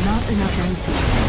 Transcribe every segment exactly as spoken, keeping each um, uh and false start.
Not enough M P.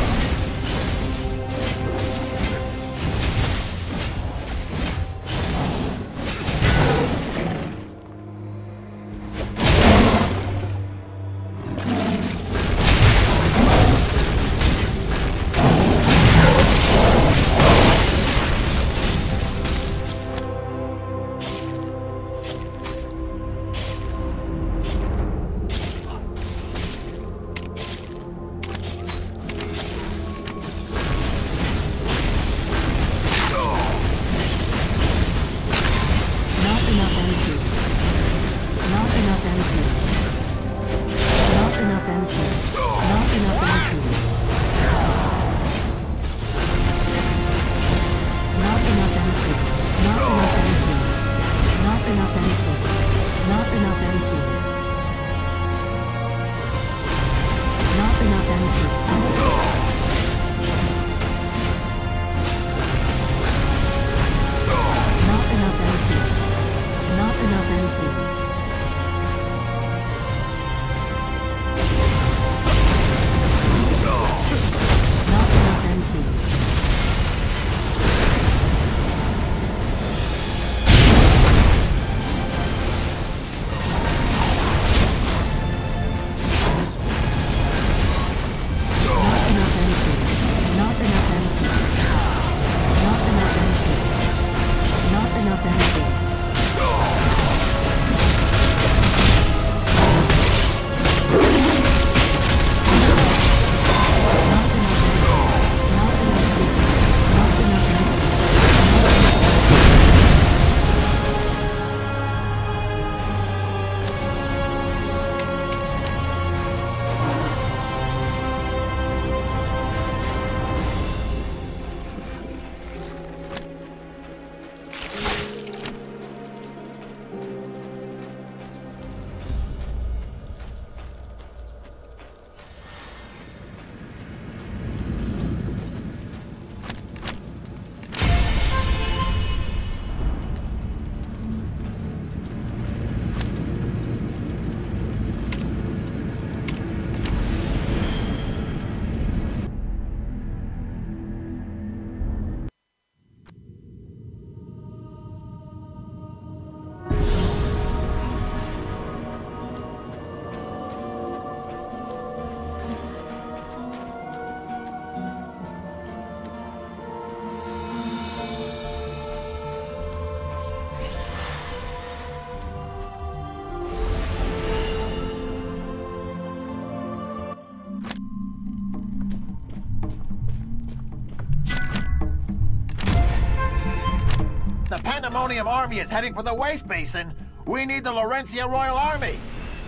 The Pandemonium Army is heading for the waste basin. We need the Laurentia Royal Army.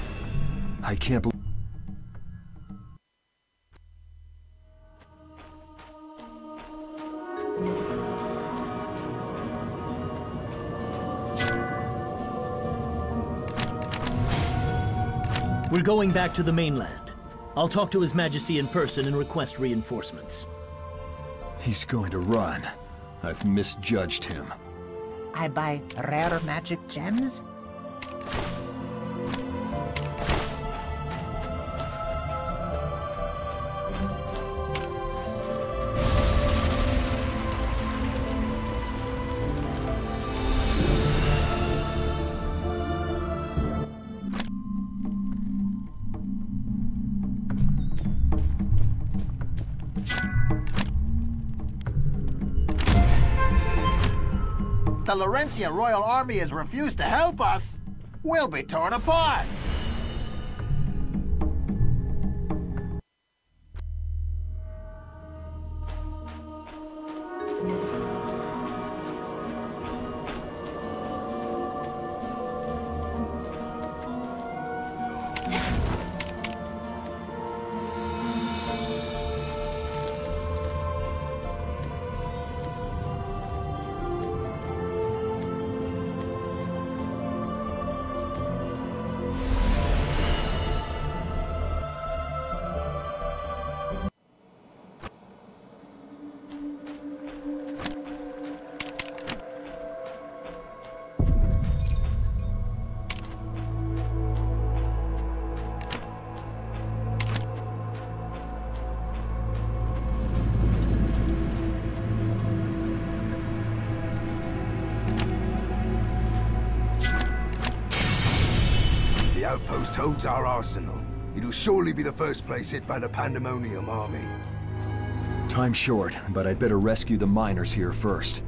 I can't believe... We're going back to the mainland. I'll talk to His Majesty in person and request reinforcements. He's going to run. I've misjudged him. I buy rare magic gems? The Laurentia Royal Army has refused to help us. We'll be torn apart. outpost holds our arsenal. It'll surely be the first place hit by the Pandemonium army. Time's short, but I'd better rescue the miners here first.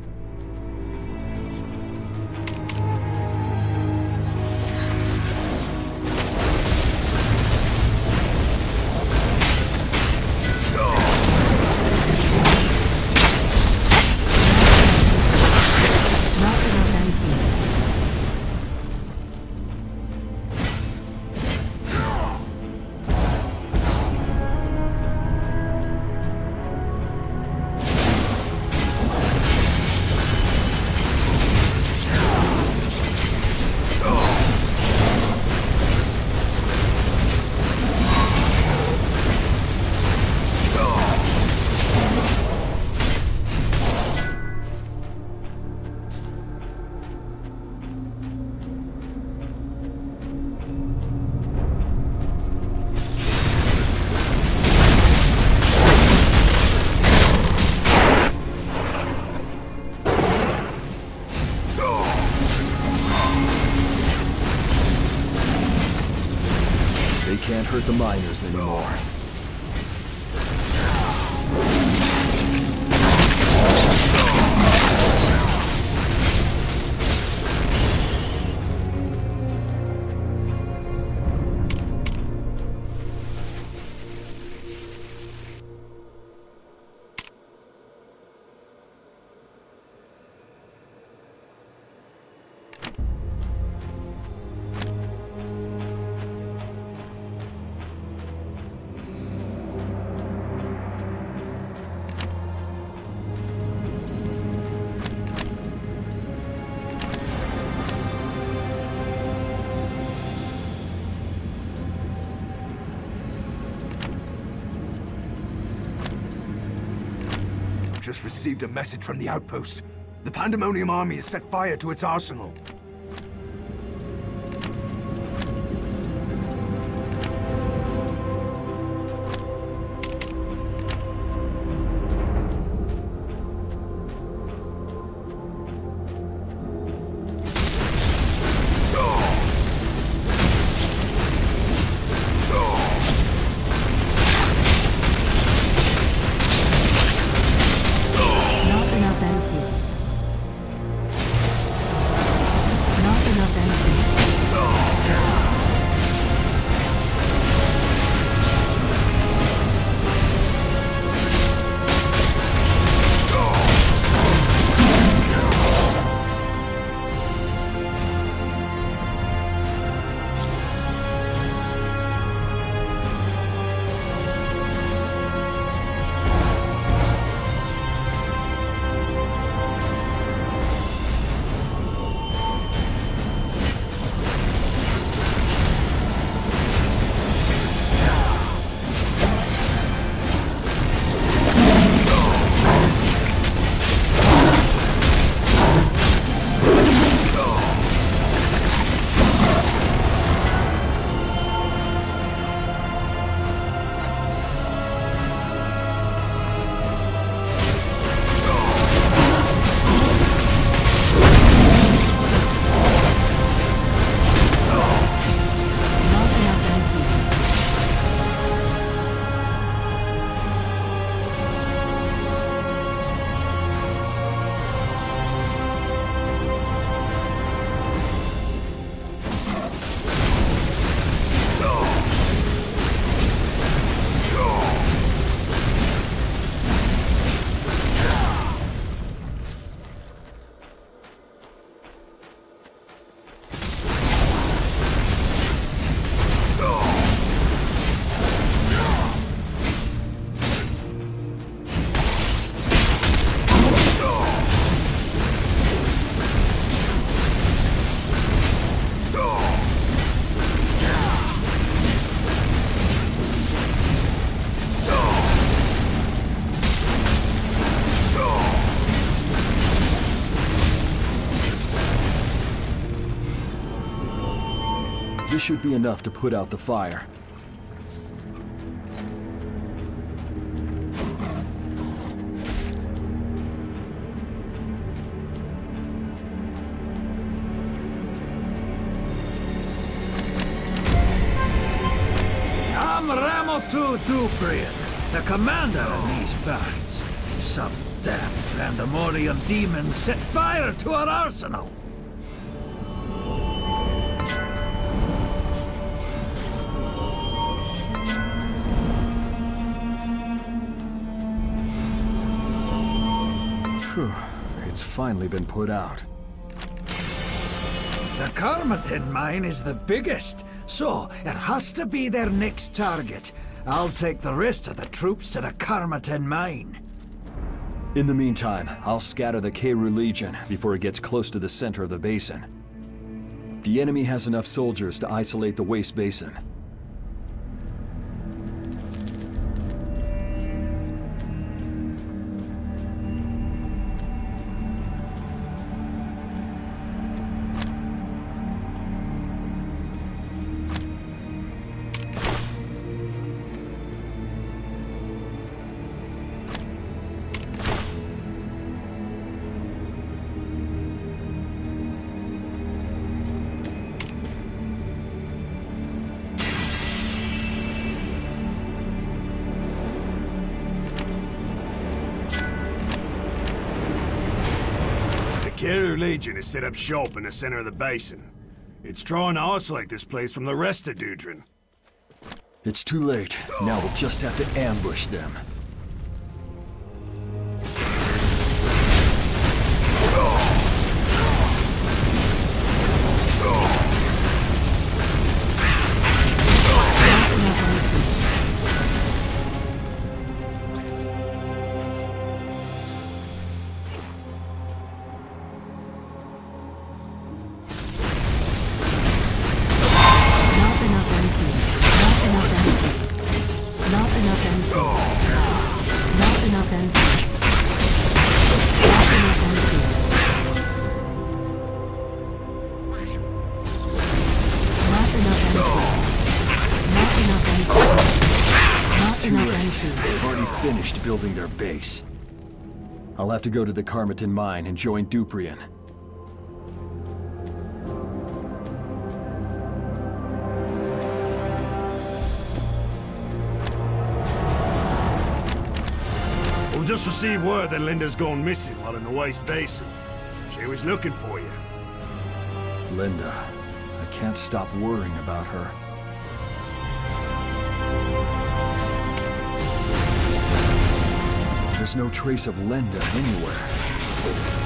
Can't hurt the miners anymore. Just received a message from the outpost. The Pandemonium army has set fire to its arsenal. This should be enough to put out the fire. to Duprian, the commander of these bands. Some damned Pandemonium demons set fire to our arsenal. Phew, it's finally been put out. The Karmatin mine is the biggest, so it has to be their next target. I'll take the rest of the troops to the Karmatin mine. In the meantime, I'll scatter the Kheru Legion before it gets close to the center of the basin. The enemy has enough soldiers to isolate the Waste Basin. Kheru Legion has set up shop in the center of the basin. It's trying to isolate this place from the rest of Dudrin. It's too late. Now we'll just have to ambush them. They've already finished building their base. I'll have to go to the Karmatin mine and join Duprian. We've just received word that Linda's gone missing while in the Waste Basin. She was looking for you. Linda. I can't stop worrying about her. There's no trace of Linda anywhere.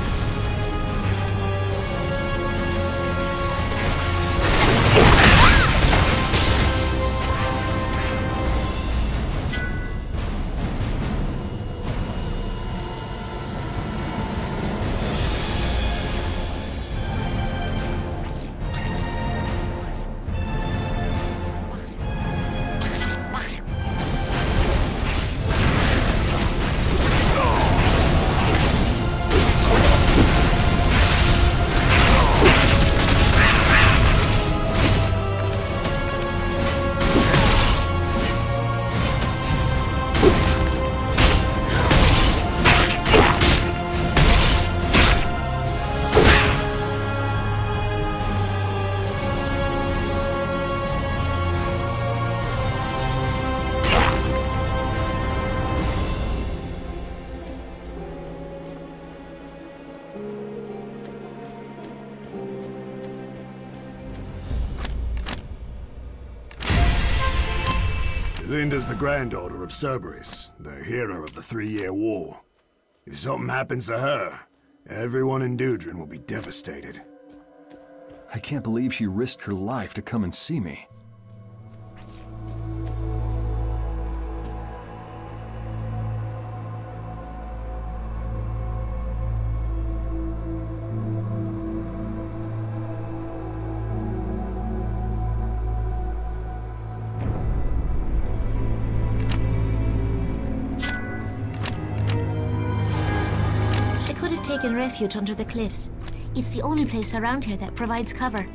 Linda's the granddaughter of Cerberus, the hero of the Three-Year War. If something happens to her, everyone in Dudrin will be devastated. I can't believe she risked her life to come and see me. Taken refuge under the cliffs. It's the only place around here that provides cover.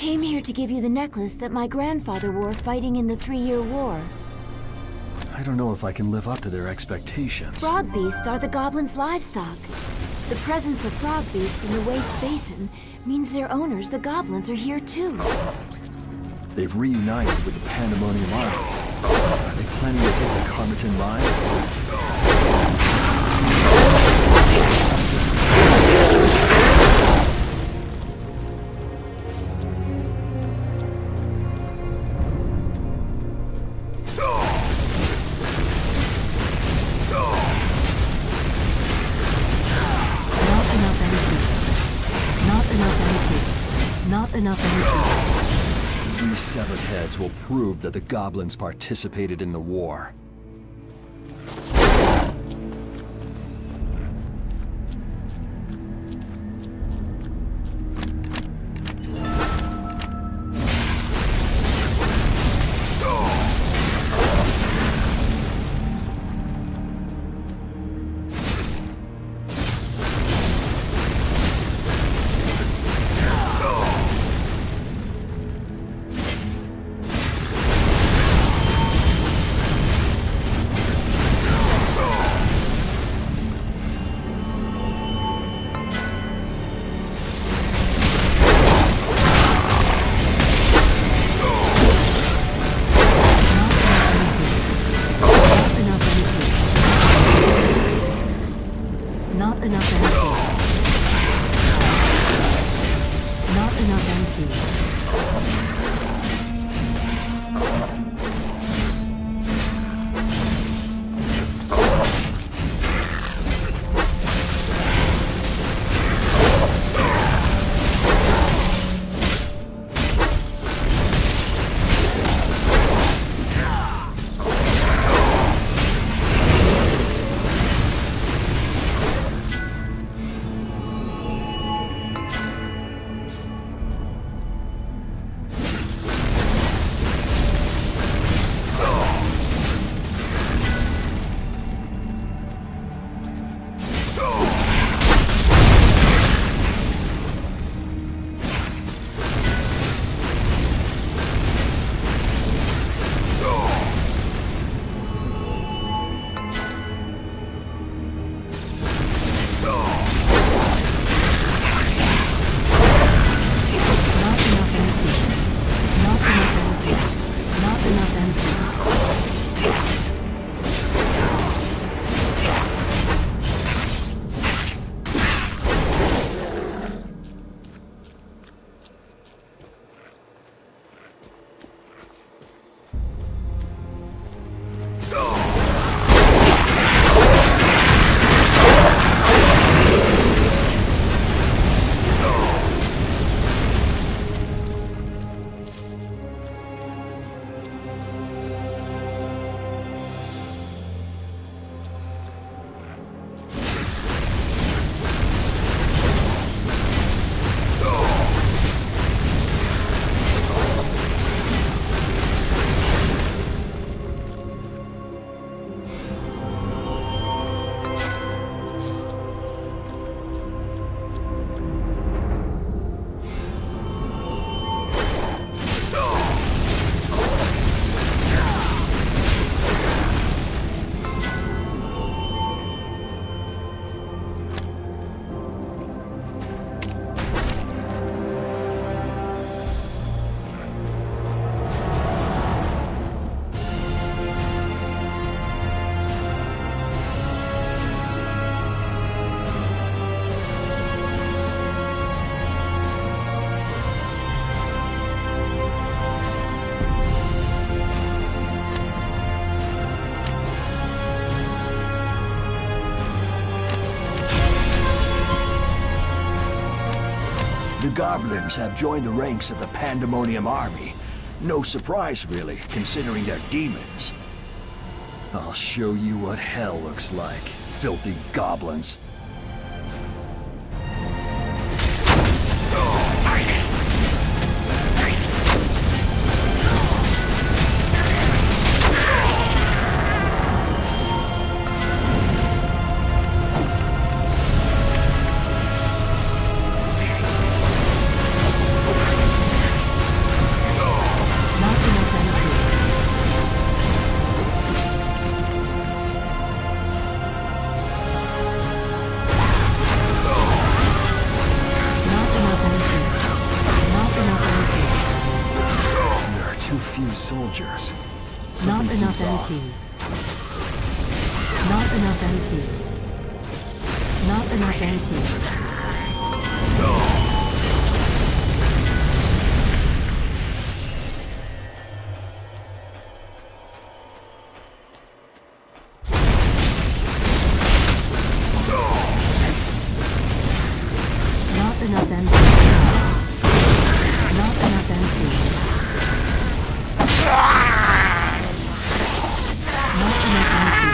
came here to give you the necklace that my grandfather wore fighting in the Three-Year War. I don't know if I can live up to their expectations. Frog beasts are the goblins' livestock. The presence of frog beasts in the Waste Basin means their owners, the goblins, are here too. They've reunited with the Pandemonium Army. Are they planning to hit the Carmerton mine? Not enough energy. These severed heads will prove that the goblins participated in the war. The goblins have joined the ranks of the Pandemonium Army. No surprise, really, considering they're demons. I'll show you what hell looks like, filthy goblins. shields enough off. M P. Not enough M P. Not enough M P. Not enough M P. Not enough M P. Not enough M P.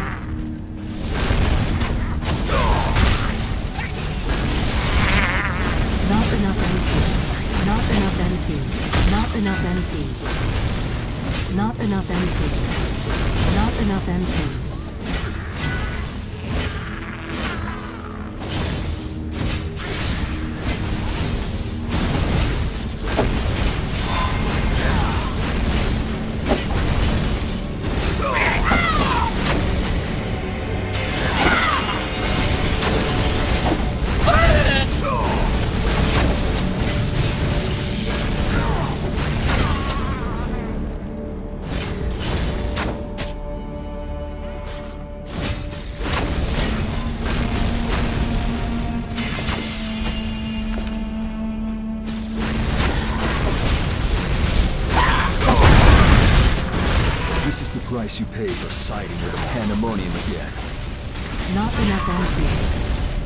Not enough M P. Not enough M P. Not enough M P. Not enough M P. Not enough M P. This is the price you pay for siding with the Pandemonium again. Not enough M P.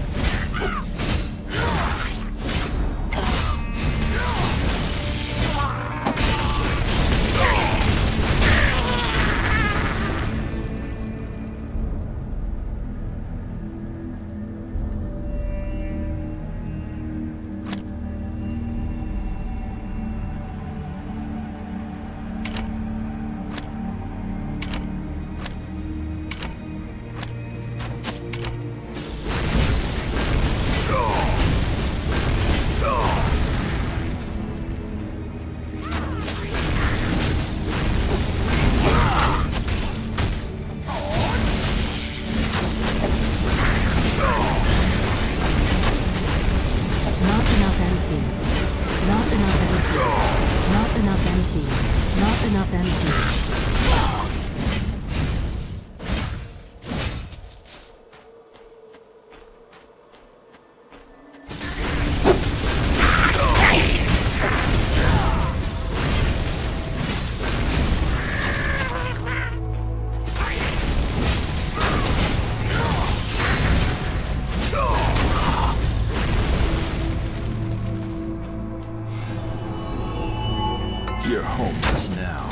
You're homeless now.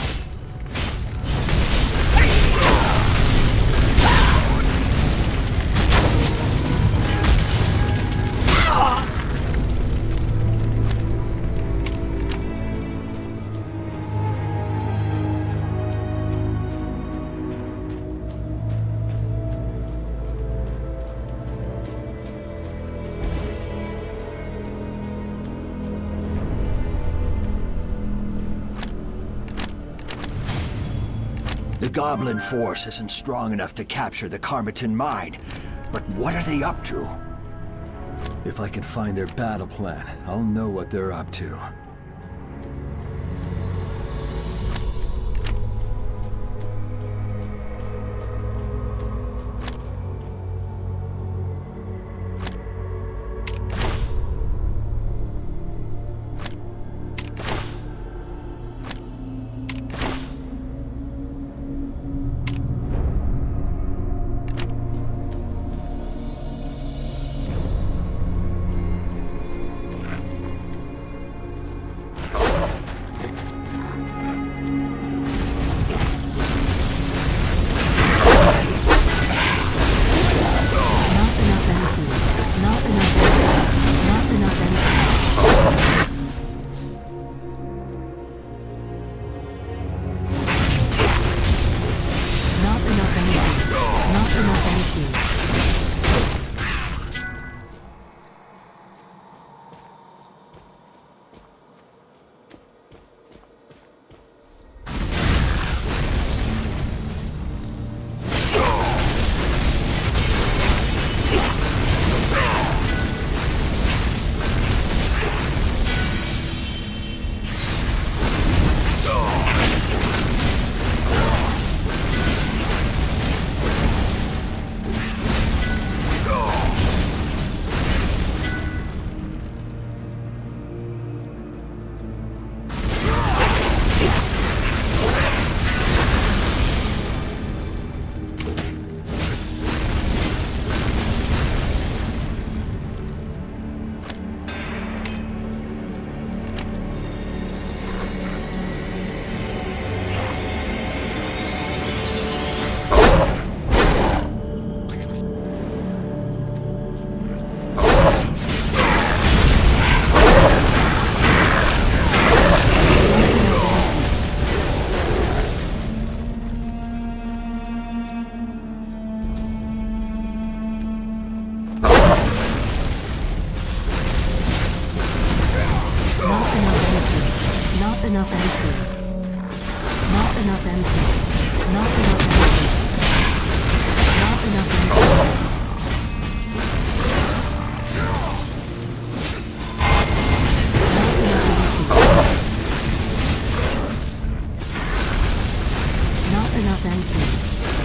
The Goblin force isn't strong enough to capture the Karmatin mine, but what are they up to? If I can find their battle plan, I'll know what they're up to. enough M P. Not enough M P. Not enough M P. Not enough M P. Not enough M P.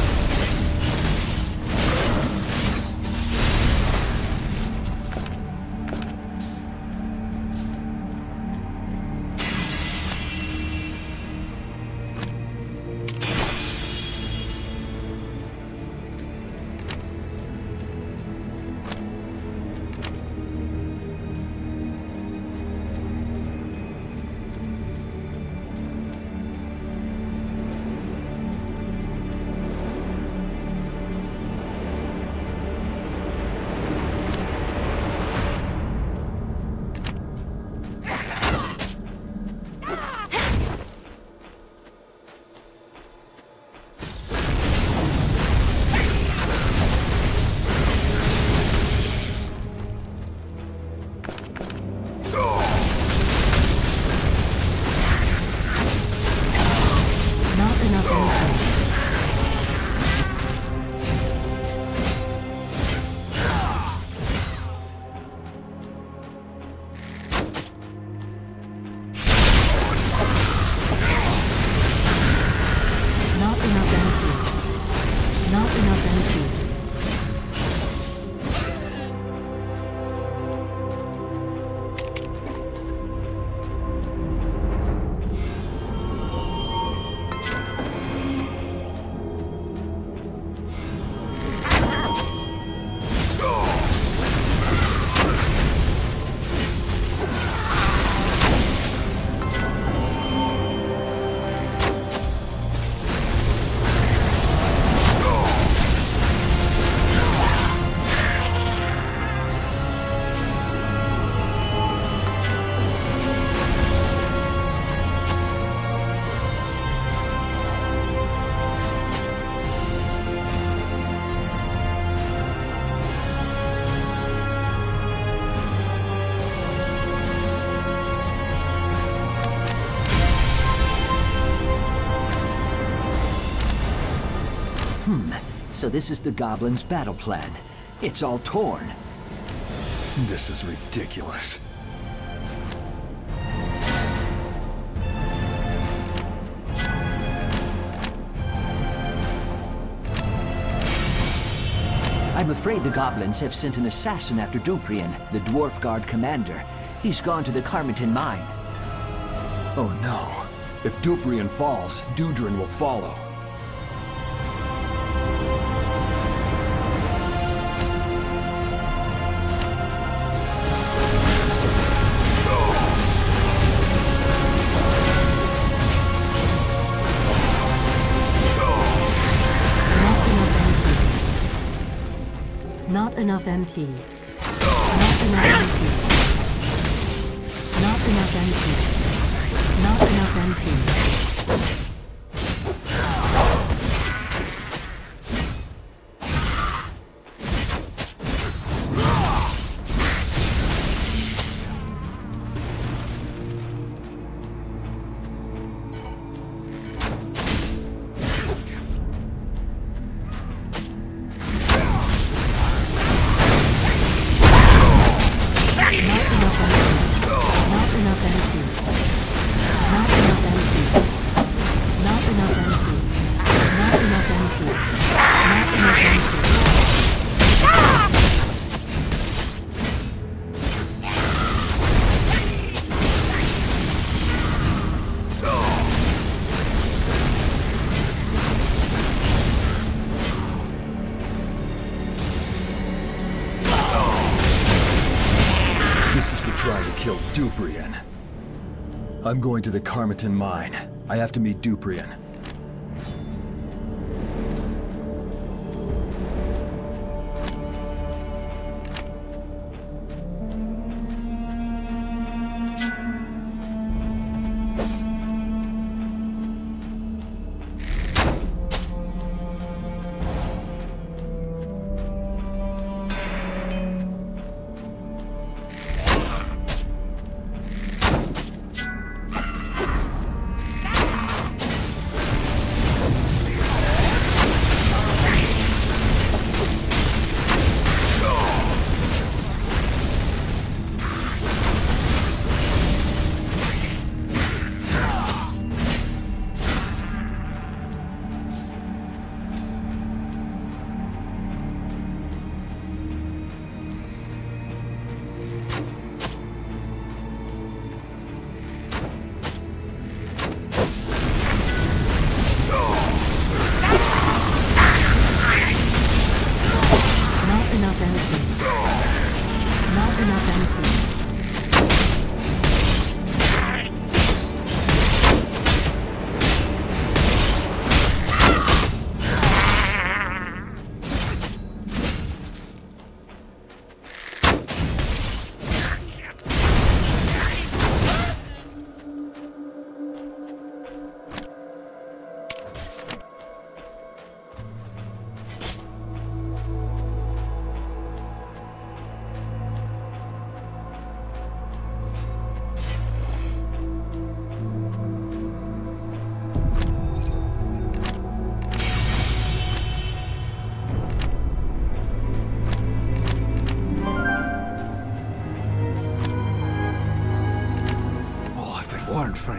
So this is the Goblins' battle plan. It's all torn. This is ridiculous. I'm afraid the Goblins have sent an assassin after Duprian, the Dwarf Guard commander. He's gone to the Carmiton mine. Oh no. If Duprian falls, Dudrin will follow. Not enough M P. Not enough M P. Not enough M P. Not enough M P. Trying to kill Duprian. I'm going to the Carmiton mine. I have to meet Duprian.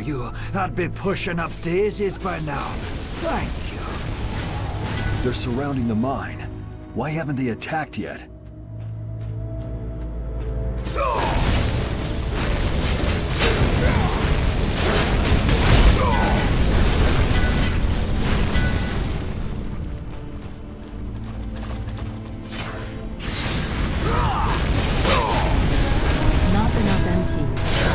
you, I'd be pushing up daisies by now. Thank you. They're surrounding the mine. Why haven't they attacked yet? Not enough M P.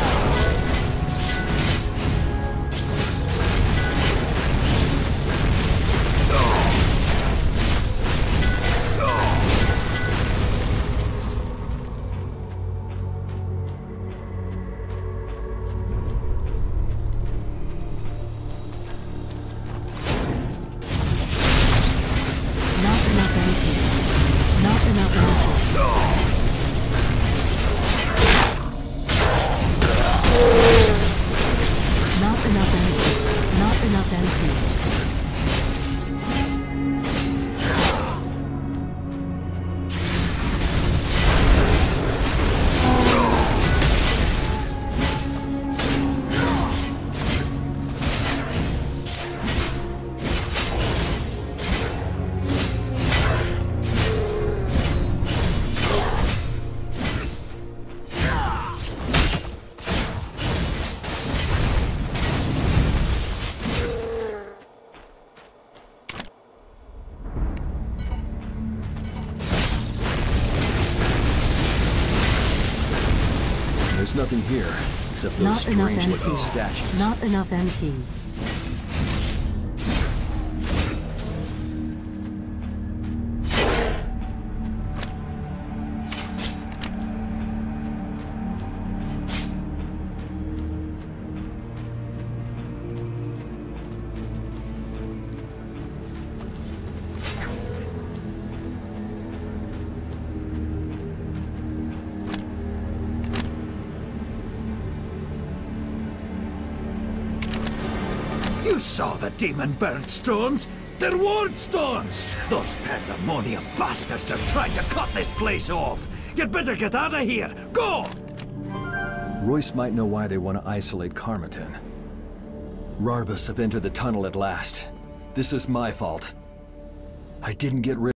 There's nothing here, except those Not enough strange-looking M P. statues. Not enough M P. You saw the demon bird stones? They're ward stones! Those pandemonium bastards are trying to cut this place off! You'd better get out of here! Go! Royce might know why they want to isolate Karmaten. Rarbus have entered the tunnel at last. This is my fault. I didn't get rid